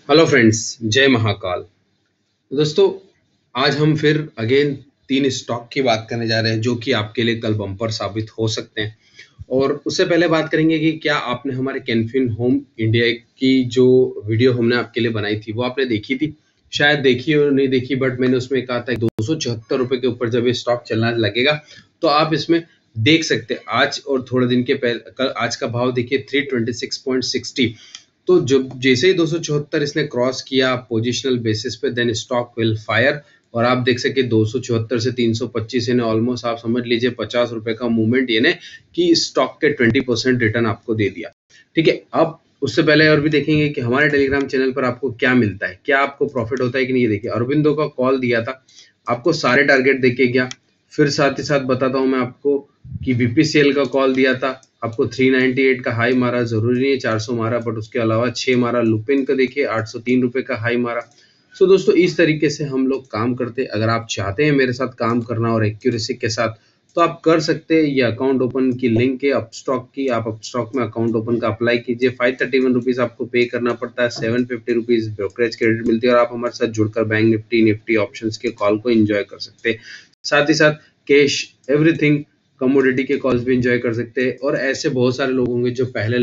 Hello friends, जय महाकाल। दोस्तों, आज हम फिर अगेन 3 स्टॉक की बात करने जा रहे हैं जो कि आपके लिए कल बम्पर साबित हो सकते हैं। और उससे पहले बात करेंगे कि क्या आपने हमारे कैनफिन होम इंडिया की जो वीडियो हमने आपके लिए बनाई थी वो आपने देखी थी। शायद देखी और नहीं देखी, बट मैंने उसमें कहा था 274 रुपए के ऊपर जब ये स्टॉक चलना लगेगा तो आप इसमें देख सकते हैं। आज और थोड़े दिन के पहले कल आज का भाव देखिए 326.60। तो जब जैसे ही 274 इसने क्रॉस किया पोजिशनल बेसिस पे, देन स्टॉक विल फायर। और आप देख सके 274 से 325 ने ऑलमोस्ट आप समझ लीजिए 50 रुपए का मूवमेंट यानी कि स्टॉक के 20% रिटर्न आपको दे दिया। ठीक है, अब उससे पहले और भी देखेंगे कि हमारे टेलीग्राम चैनल पर आपको क्या मिलता है, क्या आपको प्रॉफिट होता है कि नहीं। ये देखिए, अरविंदो का कॉल दिया था, आपको सारे टारगेट देके गया। फिर साथ ही साथ बताता हूँ मैं आपको कि बीपीसीएल का कॉल दिया था, आपको 398 का हाई मारा, जरूरी नहीं है 400 मारा, बट उसके अलावा 6 मारा। लुपिन का देखिए 803 रुपए का हाई मारा। सो दोस्तों, इस तरीके से हम लोग काम करते हैं। अगर आप चाहते हैं मेरे साथ काम करना और एक्यूरेसी के साथ, तो आप कर सकते हैं। ये अकाउंट ओपन की लिंक है अपस्टॉक की, आप अपस्टॉक में अकाउंट ओपन का अप्लाई कीजिए। 531 रुपीज आपको पे करना पड़ता है, 750 रुपीज ब्रोकरेज क्रेडिट मिलती है और आप हमारे साथ जुड़कर बैंक निफ्टी ऑप्शंस के कॉल को एंजॉय कर सकते हैं। साथ ही साथ कैश एवरीथिंग कमोडिटी के कॉल्स भी एंजॉय कर सकते हैं। और ऐसे बहुत सारे लोग होंगे जो पहले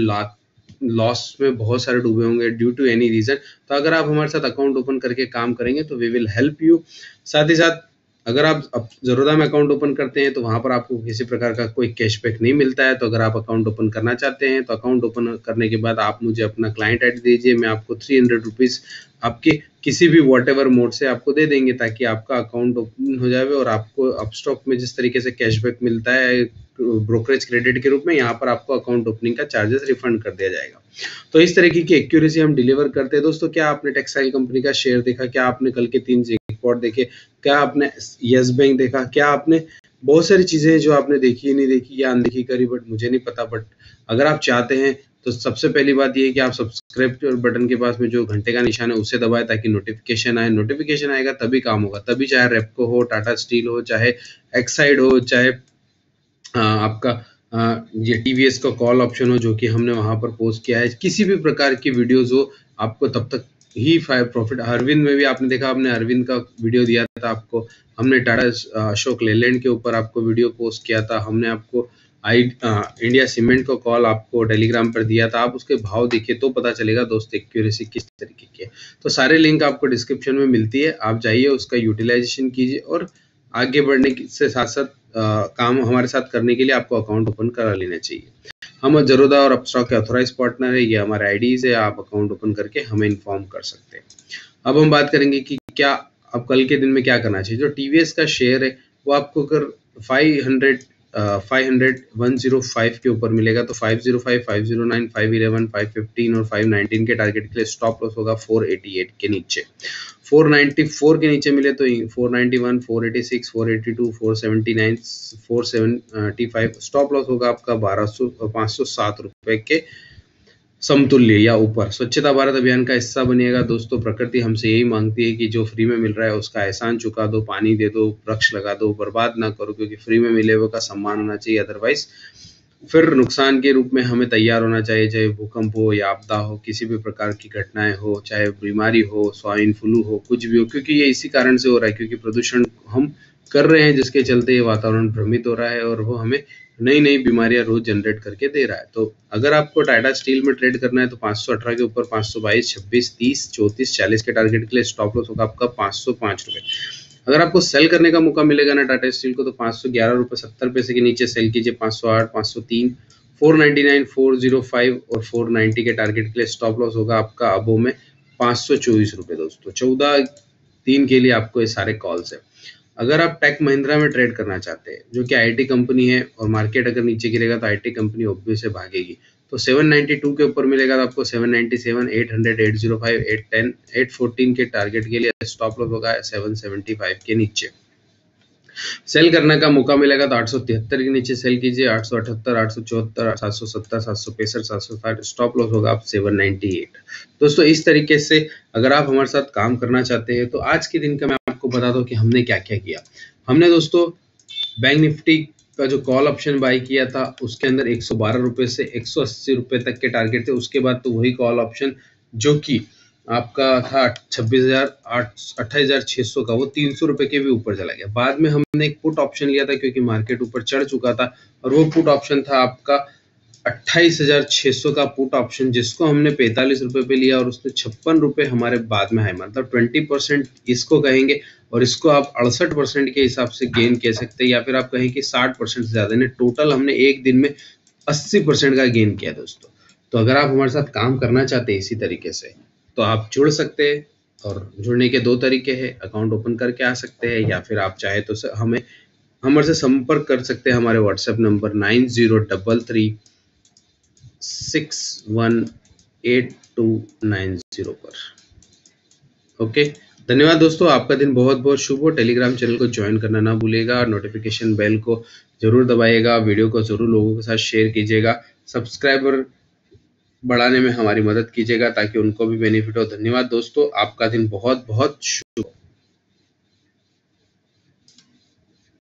लॉस में बहुत सारे डूबे होंगे ड्यू टू एनी रीजन। तो अगर आप हमारे साथ अकाउंट ओपन करके काम करेंगे तो वी विल हेल्प यू। साथ ही साथ अगर आप ज़रोदा में अकाउंट ओपन करते हैं तो वहाँ पर आपको किसी प्रकार का कोई कैशबैक नहीं मिलता है। तो अगर आप अकाउंट ओपन करना चाहते हैं तो अकाउंट ओपन करने के बाद आप मुझे अपना क्लाइंट आईडी दीजिए, मैं आपको 300 रुपीज़ आपके किसी भी वॉट एवर मोड से आपको दे देंगे ताकि आपका अकाउंट ओपन हो जाए। और आपको अपस्टॉक में जिस तरीके से कैशबैक मिलता है ब्रोकरेज क्रेडिट के रूप में, यहाँ पर आपको अकाउंट ओपनिंग का चार्जेस रिफंड कर दिया जाएगा। तो इस तरीके की एक्यूरेसी हम डिलीवर करते हैं। दोस्तों, क्या आपने टेक्सटाइल कंपनी का शेयर देखा? क्या आपने कल के 3 रिपोर्ट देखे? क्या आपने यस बैंक देखा? क्या आपने बहुत सारी चीजें हैं जो आपने देखी नहीं देखी या अनदेखी करी, बट मुझे नहीं पता। बट अगर आप चाहते हैं तो सबसे पहली बात ये है कि आप सब्सक्राइब बटन के पास में जो घंटे का निशान है उसे दबाएं ताकि नोटिफिकेशन आए। नोटिफिकेशन आएगा तभी काम होगा, तभी चाहे रेपको हो, टाटा स्टील हो, चाहे एक्साइड हो, चाहे आपका ये टीवीएस का कॉल ऑप्शन हो जो कि हमने वहां पर पोस्ट किया है, किसी भी प्रकार की वीडियोस हो, आपको तब तक ही प्रॉफिट। अरविंद में भी आपने देखा, हमने अरविंद का वीडियो दिया था आपको। हमने टाटा अशोक लेलैंड के ऊपर आपको वीडियो पोस्ट किया था। हमने आपको इंडिया सीमेंट का कॉल आपको टेलीग्राम पर दिया था। आप उसके भाव देखिए तो पता चलेगा दोस्त एक्यूरेसी किस तरीके की है। तो सारे लिंक आपको डिस्क्रिप्शन में मिलती है, आप जाइए उसका यूटिलाइजेशन कीजिए। और आगे बढ़ने से साथ साथ काम हमारे साथ करने के लिए आपको अकाउंट ओपन करा लेना चाहिए। हम ज़रोदा और अपस्टॉक के ऑथोराइज पार्टनर है, ये हमारे आईडीज है, आप अकाउंट ओपन करके हमें इन्फॉर्म कर सकते हैं। अब हम बात करेंगे कि क्या अब कल के दिन में क्या करना चाहिए। जो टीवीएस का शेयर है वो आपको अगर 105 के ऊपर मिलेगा तो 505, 509, 511, 515 और 519 के टारगेट के लिए स्टॉप लॉस होगा 488 के नीचे। 494 के नीचे मिले तो 491, 486, 482, 479, 475 स्टॉप लॉस होगा आपका 507 रुपए के समतुल्य या ऊपर। स्वच्छता भारत अभियान का हिस्सा बनिएगा दोस्तों। प्रकृति हमसे यही मांगती है कि जो फ्री में मिल रहा है उसका एहसान चुका दो, पानी दे दो, वृक्ष लगा दो, बर्बाद ना करो, क्योंकि फ्री में मिले हुए का सम्मान होना चाहिए। अदरवाइज फिर नुकसान के रूप में हमें तैयार होना चाहिए, चाहे भूकंप हो या आपदा हो, किसी भी प्रकार की घटनाएं हो, चाहे बीमारी हो, स्वाइन फ्लू हो, कुछ भी हो, क्योंकि ये इसी कारण से हो रहा है क्योंकि प्रदूषण हम कर रहे हैं जिसके चलते ये वातावरण भ्रमित हो रहा है और वो हमें नई नई बीमारियां रोज जनरेट करके दे रहा है। तो अगर आपको टाटा स्टील में ट्रेड करना है तो 518 के ऊपर 522, 26, 30, 34, 40 के टारगेट के लिए स्टॉप लॉस होगा आपका 505 रुपए। अगर आपको सेल करने का मौका मिलेगा ना टाटा स्टील को तो 511 रुपए 70 पैसे के नीचे सेल कीजिए। 508, 503, 499, 405 और 490 के टारगेट के लिए स्टॉप लॉस होगा आपका अबो में 524 रुपए। दोस्तों 14/3 के लिए आपको ये सारे कॉल्स है। अगर आप टेक महिंद्रा में ट्रेड करना चाहते हैं जो कि आईटी कंपनी है और मार्केट अगर नीचे गिरेगा तो आईटी कंपनी ऑब्वियस से भागेगी, तो 792 के ऊपर मिलेगा तो आपको 797, 800, 805, 810, 814 के टारगेट के लिए स्टॉप लॉस होगा 775 के नीचे। सेल करने का मौका मिलेगा तो 873 के नीचे सेल कीजिए। 878, 874, 770, 765, 760 स्टॉप लॉस होगा आप 798। दोस्तों इस तरीके से अगर आप हमारे साथ काम करना चाहते हैं तो आज के दिन का मैं आपको बता दूं कि हमने क्या क्या किया। हमने दोस्तों बैंक निफ्टी का जो कॉल ऑप्शन बाय किया था उसके अंदर 112 रुपए से 180 रुपए तक के टारगेट थे। उसके बाद तो वही कॉल ऑप्शन जो कि आपका था 28,600 का, वो 300 रुपए के भी ऊपर चला गया। बाद में हमने एक पुट ऑप्शन लिया था क्योंकि मार्केट ऊपर चढ़ चुका था, और वो पुट ऑप्शन था आपका 28,600 का पुट ऑप्शन, जिसको हमने 45 रुपए पे लिया और उसने 56 रुपए हमारे बाद में हाई, मतलब 20% इसको कहेंगे, और इसको आप 68% के हिसाब से गेन कह सकते हैं, या फिर आप कहें कि 60% से ज्यादा नहीं। टोटल हमने एक दिन में 80% का गेन किया दोस्तों। तो अगर आप हमारे साथ काम करना चाहते हैं इसी तरीके से, तो आप जुड़ सकते हैं। और जुड़ने के 2 तरीके हैं, अकाउंट ओपन करके आ सकते हैं, या फिर आप चाहे तो हमें हमारे से संपर्क कर सकते हैं हमारे व्हाट्सएप नंबर 9033618290 पर। ओके, धन्यवाद दोस्तों, आपका दिन बहुत बहुत शुभ हो। टेलीग्राम चैनल को ज्वाइन करना ना भूलिएगा, और नोटिफिकेशन बेल को जरूर दबाइएगा, वीडियो को जरूर लोगों के साथ शेयर कीजिएगा, सब्सक्राइबर बढ़ाने में हमारी मदद कीजिएगा ताकि उनको भी बेनिफिट हो। धन्यवाद दोस्तों, आपका दिन बहुत बहुत शुभ हो।